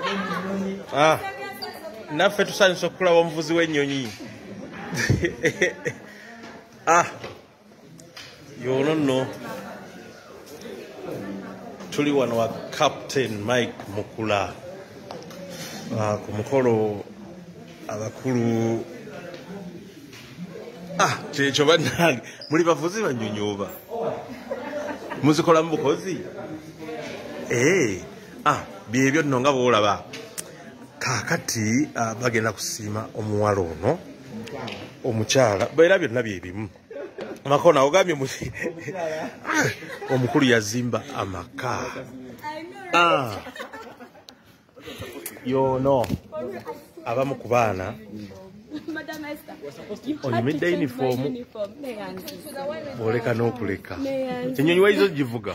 naffe tusanyusa okulaba omuvuzi w'ennyonyi. Y'ono nno tuli wano wa Captain Mike Mukula ku mukolo abakulu. Kyekyo bannange muli bavuzi banyonyi oba muzikolamu bukozi? Byebyo nno nga bw'olaba kaakati bagenda kusiima omuwala ono omukyala era byonna bye bimu. Makona ogambye omukulu yazimba amaka. Y'ono abamu ku baana onyumidde yunifoomu bw'oleka n'okuleka. Ennyonyi wayizo givuga.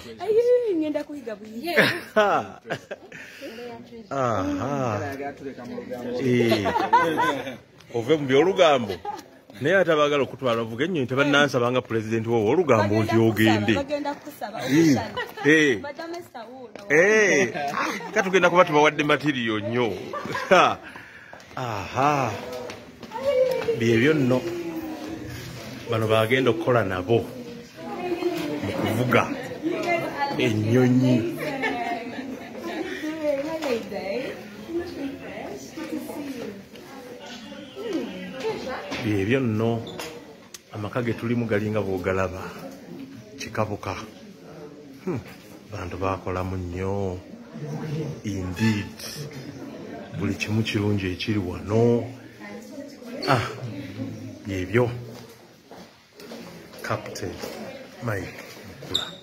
Ove mu by'olugambo naye atabagala okutwala ovuga ennyonyi tebannansabanga pulezidenti wo olugambo nti ogende. Katugenda kuba tubawadde matiriyo nnyo. Byebyo nno bano bagenda okukola nabo mu kuvuga ennyonyi. Byebyo nno amaka ge tulimu galinga bw'ogalaba kikabuka. Bantu bakolamu nnyo indeed, buli kimu kirungi ekiri wano. Byebyo Captain Mike Mukula.